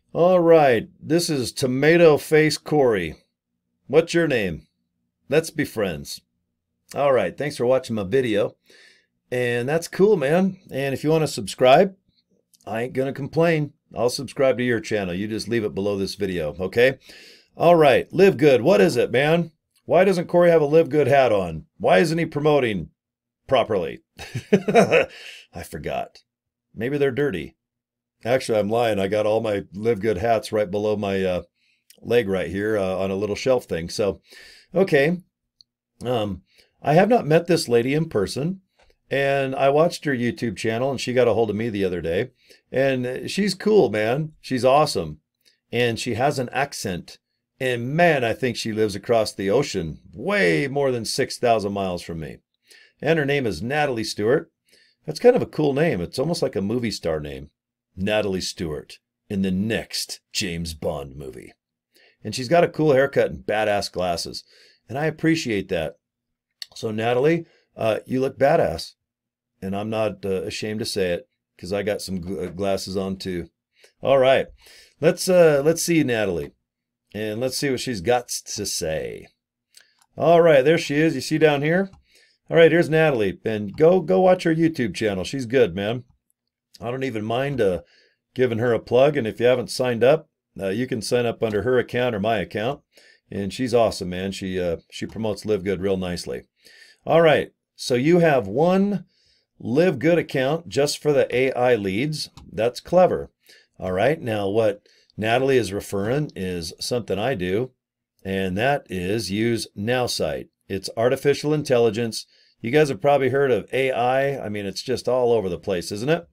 All right, this is Tomato Face Corey. What's your name? Let's be friends. All right, thanks for watching my video. And that's cool, man. And if you want to subscribe, I ain't gonna complain. I'll subscribe to your channel. You just leave it below this video, okay? All right, Live Good. What is it, man? Why doesn't Corey have a Live Good hat on? Why isn't he promoting properly? I forgot. Maybe they're dirty. Actually, I'm lying. I got all my Live Good hats right below my leg right here on a little shelf thing. So, okay. I have not met this lady in person, and I watched her YouTube channel, and she got a hold of me the other day. And she's cool, man. She's awesome. And she has an accent. And man, I think she lives across the ocean, way more than 6,000 miles from me. And her name is Natalie Stewart. That's kind of a cool name. It's almost like a movie star name. Natalie Stewart in the next James Bond movie. And she's got a cool haircut and badass glasses. And I appreciate that. So Natalie, you look badass. And I'm not ashamed to say it because I got some glasses on too. All right. Let's see Natalie. And let's see what she's got to say. All right, there she is. You see down here? All right, here's Natalie. And go watch her YouTube channel. She's good, man. I don't even mind giving her a plug. And if you haven't signed up, you can sign up under her account or my account. And she's awesome, man. She promotes Live Good real nicely. All right. So you have one Live Good account just for the AI leads. That's clever. All right. Now what Natalie is referring is something I do, and that is use NowSite. It's artificial intelligence. You guys have probably heard of AI. I mean, it's just all over the place, isn't it?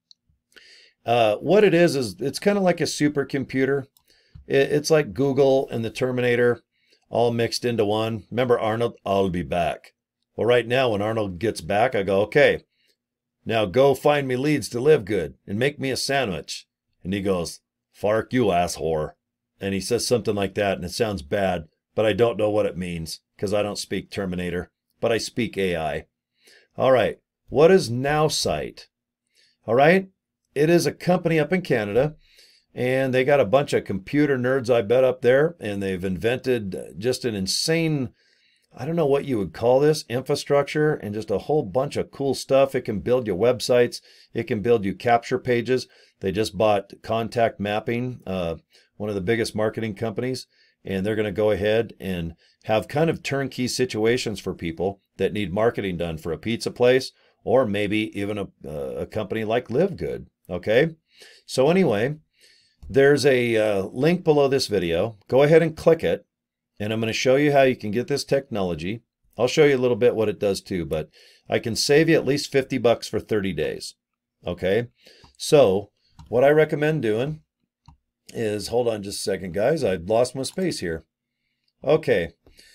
What it is it's kind of like a supercomputer. It's like Google and the Terminator all mixed into one. Remember Arnold? I'll be back. Well, right now when Arnold gets back, I go, okay, now go find me leads to Live Good and make me a sandwich. And he goes, "Fark you, asshole." And he says something like that, and it sounds bad, but I don't know what it means because I don't speak Terminator, but I speak AI. All right, what is NowSite? All right, it is a company up in Canada, and they got a bunch of computer nerds, I bet, up there, and they've invented just an insane, I don't know what you would call this, infrastructure, and just a whole bunch of cool stuff. It can build you websites. It can build you capture pages. They just bought Contact Mapping, one of the biggest marketing companies, and they're going to go ahead and have kind of turnkey situations for people that need marketing done for a pizza place or maybe even a company like Live Good. Okay, so anyway, there's a link below this video. Go ahead and click it, and I'm going to show you how you can get this technology. I'll show you a little bit what it does too, but I can save you at least $50 for 30 days. Okay, so what I recommend doing is, hold on just a second, guys. I've lost my space here. Okay,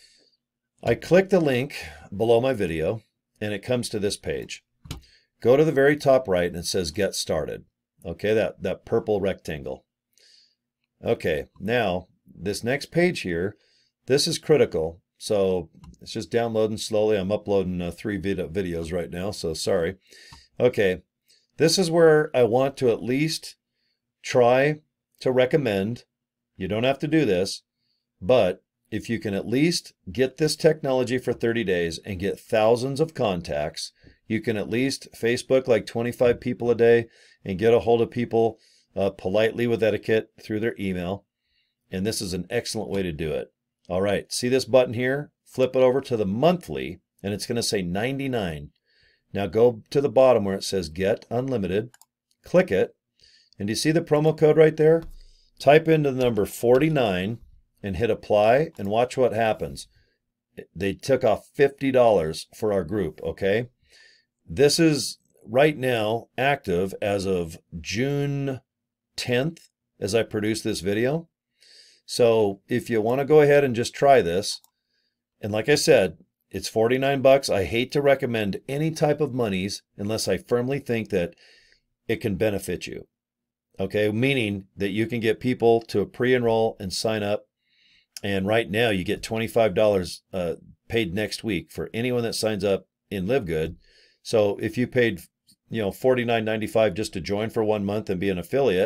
I click the link below my video, and it comes to this page. Go to the very top right, and it says Get Started. Okay, that purple rectangle. Okay, now this next page here, this is critical. So it's just downloading slowly. I'm uploading 3 videos right now, so sorry. Okay, this is where I want to at least try to recommend. You don't have to do this, but if you can at least get this technology for 30 days and get thousands of contacts, you can at least Facebook like 25 people a day and get a hold of people politely with etiquette through their email. And this is an excellent way to do it. All right, see this button here? Flip it over to the monthly, and it's going to say 99. Now go to the bottom where it says Get Unlimited. Click it. And do you see the promo code right there? Type into the number 49 and hit apply and watch what happens. They took off $50 for our group, okay? This is right now active as of June 10th as I produce this video. So if you want to go ahead and just try this, and like I said, it's 49 bucks. I hate to recommend any type of monies unless I firmly think that it can benefit you. Okay, meaning that you can get people to pre-enroll and sign up. And right now you get $25 paid next week for anyone that signs up in Live Good. So if you paid, $49.95 just to join for 1 month and be an affiliate,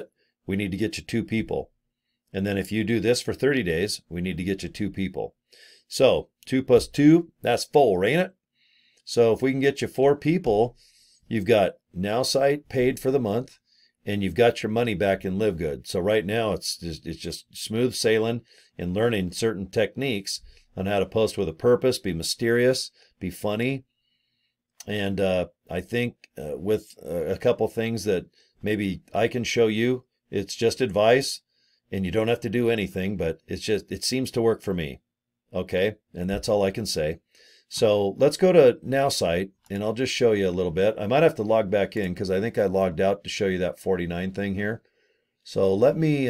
we need to get you 2 people. And then if you do this for 30 days, we need to get you 2 people. So 2 plus 2, that's 4, ain't it? So if we can get you 4 people, you've got NowSite paid for the month, and you've got your money back in Live Good. So right now it's just smooth sailing and learning certain techniques on how to post with a purpose, be mysterious, be funny. And I think with a couple things that maybe I can show you, it's just advice and you don't have to do anything, but it seems to work for me. Okay, and that's all I can say. So let's go to NowSite, and I'll just show you a little bit. I might have to log back in because I think I logged out to show you that 49 thing here. So let me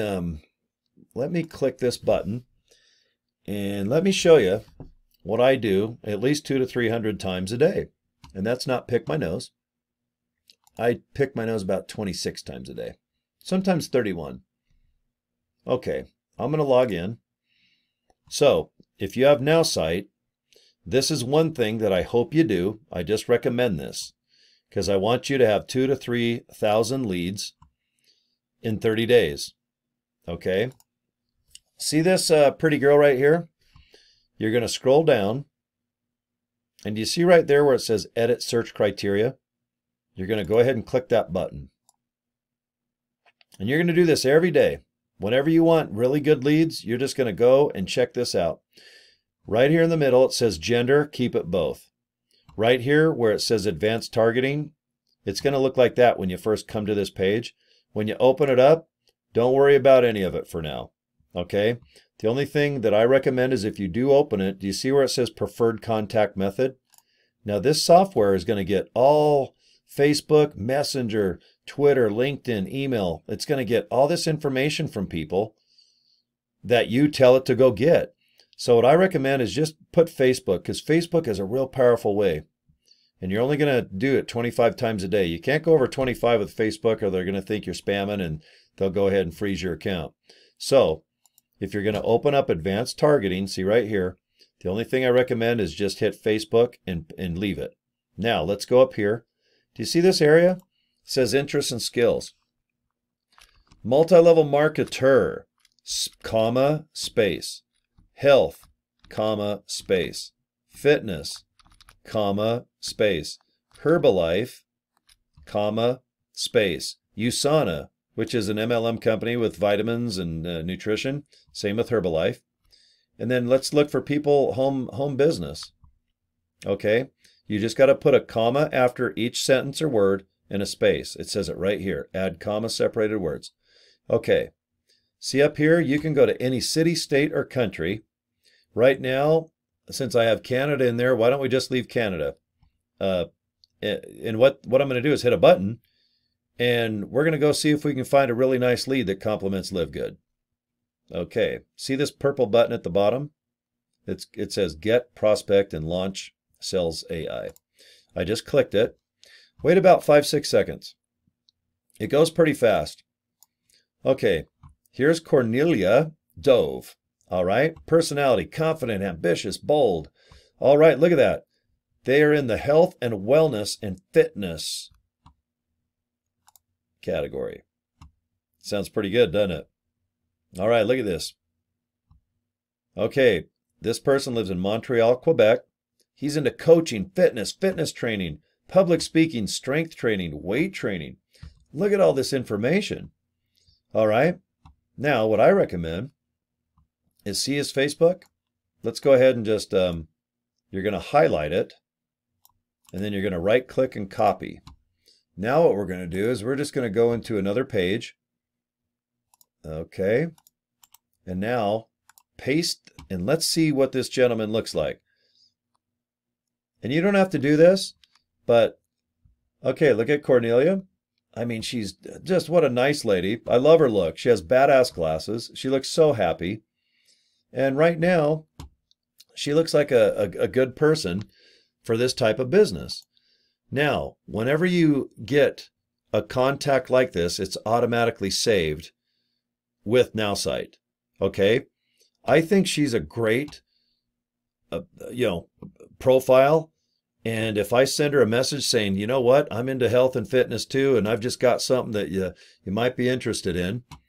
click this button, and let me show you what I do at least 200 to 300 times a day. And that's not pick my nose. I pick my nose about 26 times a day, sometimes 31. Okay, I'm going to log in. So if you have NowSite, this is one thing that I hope you do. I just recommend this because I want you to have 2,000 to 3,000 leads in 30 days. Okay. See this pretty girl right here? You're going to scroll down, and you see right there where it says Edit Search Criteria? You're going to go ahead and click that button. And you're going to do this every day. Whenever you want really good leads, you're just going to go and check this out. Right here in the middle, it says gender, keep it both. Right here where it says advanced targeting, it's going to look like that when you first come to this page. When you open it up, don't worry about any of it for now. Okay? The only thing that I recommend is if you do open it, do you see where it says preferred contact method? Now this software is going to get all Facebook, Messenger, Twitter, LinkedIn, email. It's going to get all this information from people that you tell it to go get. So what I recommend is just put Facebook, because Facebook is a real powerful way. And you're only going to do it 25 times a day. You can't go over 25 with Facebook, or they're going to think you're spamming and they'll go ahead and freeze your account. So if you're going to open up advanced targeting, see right here, the only thing I recommend is just hit Facebook and leave it. Now let's go up here. Do you see this area? It says interests and skills. Multi-level marketer, comma, space. Health, comma, space. Fitness, comma, space. Herbalife, comma, space. USANA, which is an MLM company with vitamins and nutrition. Same with Herbalife. And then let's look for people, home business. Okay, you just got to put a comma after each sentence or word and a space. It says it right here. Add comma separated words. Okay, see up here, you can go to any city, state, or country. Right now, since I have Canada in there, why don't we just leave Canada? And what I'm going to do is hit a button, and we're going to go see if we can find a really nice lead that complements Live Good. Okay, see this purple button at the bottom? It says Get, Prospect, and Launch Sales AI. I just clicked it. Wait about 5-6 seconds. It goes pretty fast. Okay, here's Cornelia Dove. All right, personality, confident, ambitious, bold. All right, look at that. They are in the health and wellness and fitness category. Sounds pretty good, doesn't it? All right, look at this. Okay, this person lives in Montreal, Quebec. He's into coaching, fitness training, public speaking, strength training, weight training. Look at all this information. All right, now what I recommend is see his Facebook. Let's go ahead and just, you're going to highlight it, and then you're going to right click and copy. Now what we're going to do is we're just going to go into another page. Okay, and now paste, and let's see what this gentleman looks like. And you don't have to do this, but okay, look at Cornelia. I mean, she's just, what a nice lady. I love her look. She has badass glasses. She looks so happy. And right now, she looks like a good person for this type of business. Now, whenever you get a contact like this, it's automatically saved with NowSite. Okay? I think she's a great, profile. And if I send her a message saying, you know what, I'm into health and fitness too, and I've just got something that you might be interested in,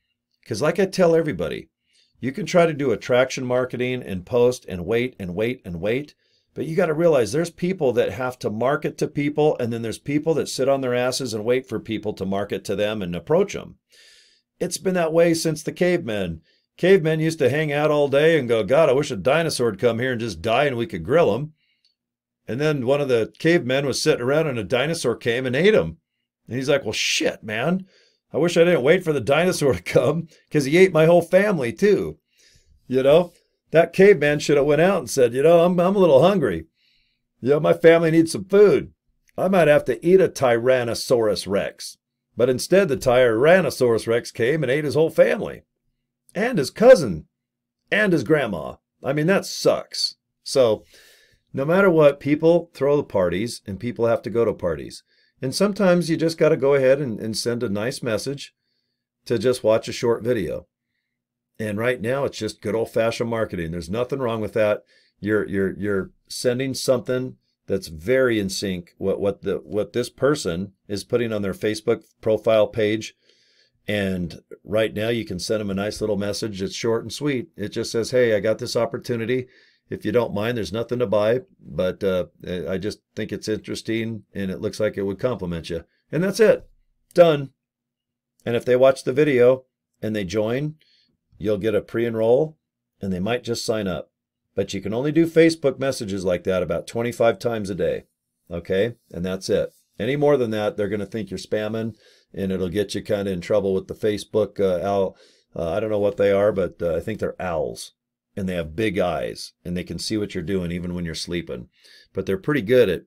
Because like I tell everybody, you can try to do attraction marketing and post and wait and wait and wait, but you got to realize there's people that have to market to people, and then there's people that sit on their asses and wait for people to market to them and approach them. It's been that way since the cavemen. Cavemen used to hang out all day and go, God, I wish a dinosaur would come here and just die and we could grill him. And then one of the cavemen was sitting around and a dinosaur came and ate him. And he's like, well, shit, man. I wish I didn't wait for the dinosaur to come because he ate my whole family too. You know, that caveman should have went out and said, you know, I'm a little hungry. You know, my family needs some food. I might have to eat a Tyrannosaurus Rex. But instead, the Tyrannosaurus Rex came and ate his whole family. And his cousin. And his grandma. I mean, that sucks. So, no matter what, people throw the parties and people have to go to parties. And sometimes you just got to go ahead and send a nice message to just watch a short video. And right now it's just good old-fashioned marketing. There's nothing wrong with that. You're sending something that's very in sync what this person is putting on their Facebook profile page. And right now you can send them a nice little message. It's short and sweet. It just says, hey, I got this opportunity. If you don't mind, there's nothing to buy, but I just think it's interesting and it looks like it would compliment you. And that's it. Done. And if they watch the video and they join, you'll get a pre-enroll and they might just sign up. But you can only do Facebook messages like that about 25 times a day. Okay? And that's it. Any more than that, they're going to think you're spamming and it'll get you kind of in trouble with the Facebook owl. I don't know what they are, but I think they're owls. And they have big eyes, and they can see what you're doing even when you're sleeping. But they're pretty good at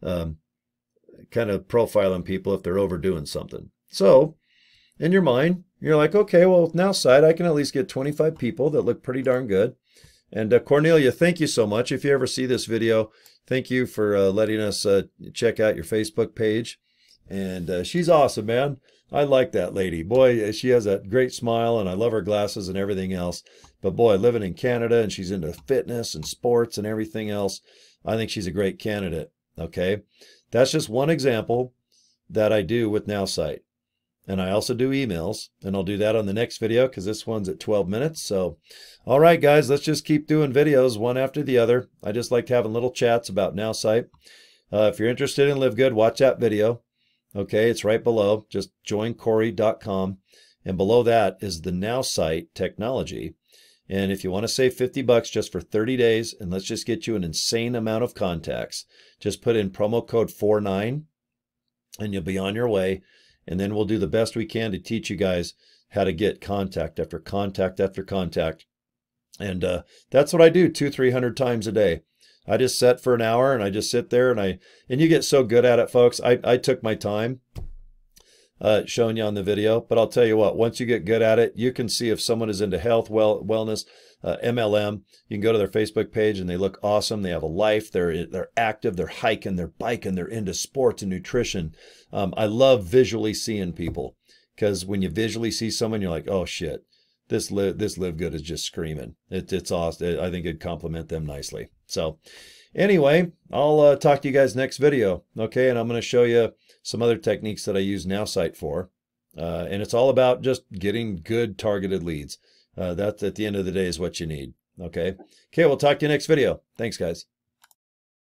kind of profiling people if they're overdoing something. So, in your mind, you're like, okay, well, with NowSite, I can at least get 25 people that look pretty darn good. And Cornelia, thank you so much. If you ever see this video, thank you for letting us check out your Facebook page. And she's awesome, man. I like that lady. Boy, she has a great smile, and I love her glasses and everything else. But boy, living in Canada, and she's into fitness and sports and everything else, I think she's a great candidate, okay? That's just one example that I do with NowSite. And I also do emails, and I'll do that on the next video because this one's at 12 minutes. So, all right, guys, let's just keep doing videos one after the other. I just like having little chats about NowSite. If you're interested in Live Good, watch that video. Okay, it's right below. Just joincorey.com. And below that is the NowSite technology. And if you want to save $50 just for 30 days, and let's just get you an insane amount of contacts, just put in promo code 49 and you'll be on your way. And then we'll do the best we can to teach you guys how to get contact after contact after contact. And that's what I do 200-300 times a day. I just set for an hour and I just sit there and you get so good at it, folks. I took my time showing you on the video, but I'll tell you what, once you get good at it, you can see if someone is into health, wellness, MLM. You can go to their Facebook page and they look awesome. They have a life. They're active. They're hiking. They're biking. They're into sports and nutrition. I love visually seeing people because when you visually see someone, you're like, oh shit, this Live Good is just screaming. It's awesome. I think it'd complement them nicely. So anyway, I'll talk to you guys next video. Okay, and I'm going to show you some other techniques that I use NowSite for. And it's all about just getting good targeted leads. That at the end of the day is what you need. Okay. Okay, we'll talk to you next video. Thanks, guys.